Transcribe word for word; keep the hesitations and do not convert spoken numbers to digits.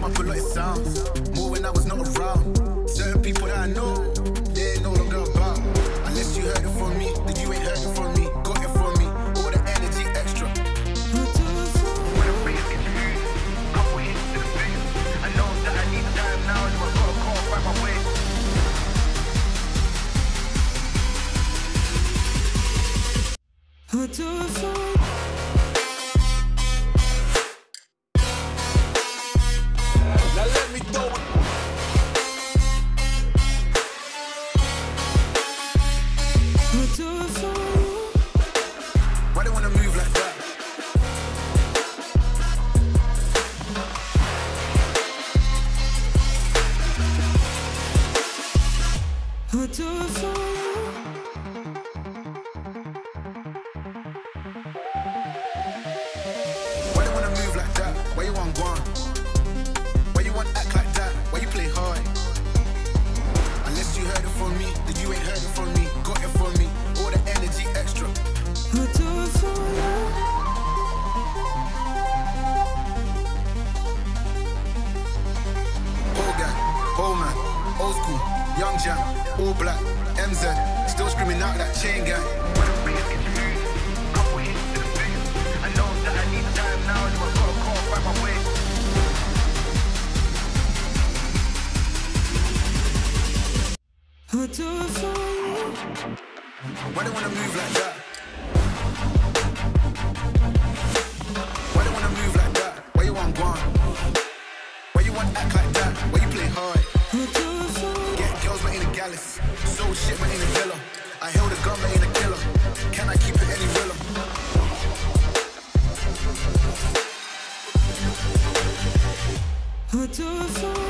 up a lot, it sounds. More when I was not around. Certain people that I know, they ain't no longer about. Unless you heard it from me, then you ain't heard it from me. Got it from me, all the energy extra. When the race gets huge, couple hits to the face. I know that I need time now, so I gotta call back my way. I'll do it for you. Now let me throw it. I'll do it for you. Why they wanna move like that? I'll do it for you. Why they wanna move like that? Why you want gone? Why you want act like that? Why you play hard? Unless you heard it from me, then you ain't heard it from me. Got it from me, all the energy extra. I'll do it for you. Old guy, old man, old school, young jam, all black, M Z, still screaming out that chain gang. When the race gets huge, couple hits to the face. I know that I need time now, so I gotta call back my way. I'll do it for you. Why they wanna move like that? Why they wanna move like that? Why you want gone? Why you want act like that? Why you play hard? I'll do it for you. Get girls but ain't a gallus. Sold shit but ain't a villa. I held a gun but ain't a killer. Can I keep it any realer? I'll do it for you.